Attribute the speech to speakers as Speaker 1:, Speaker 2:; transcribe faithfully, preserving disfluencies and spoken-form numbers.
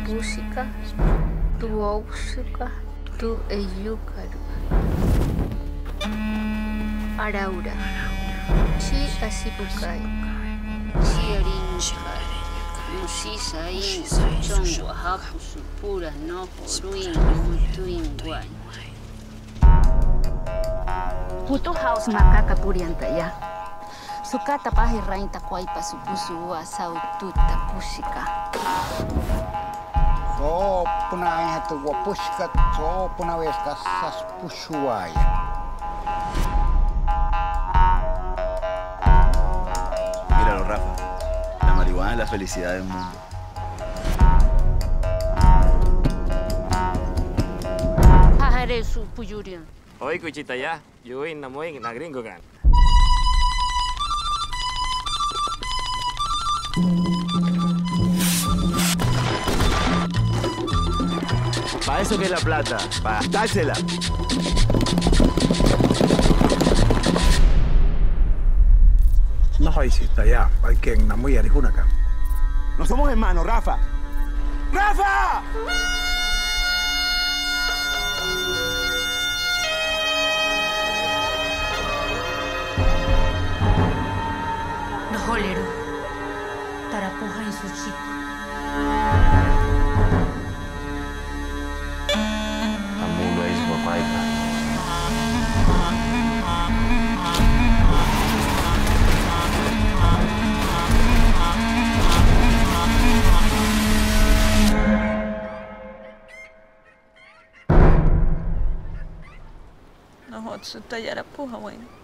Speaker 1: Pushika, tu Oxuka, tu Eyukaru. Araura. Chi Asipukai. Chiarinukai. Musisai, Chongwa, Hapu, Supura, Noho, Ruin, Mutuin, Guay.
Speaker 2: Putu house makaka puriantaya. Sukata pahi rainta kwaipa supusu asau tuta pushika.
Speaker 3: So punai hatu wa pushika, so punaweska sas pushuaya.
Speaker 4: Míralo, Rafa. La marihuana es la felicidad del mundo.
Speaker 1: Pajare su puyurian.
Speaker 5: Oi, kucita ya. Yuin namoy na gringo kan. Para eso que es la plata, para gastársela.
Speaker 6: No hiciste ya, hay que en Namuy Arijunaca.
Speaker 4: No somos hermanos, Rafa. ¡Rafa!
Speaker 1: Nojolero. Tarapuja en su chico.
Speaker 5: Amulo es guapaipa.
Speaker 7: No, Hotsu, Tayarapuja, bueno.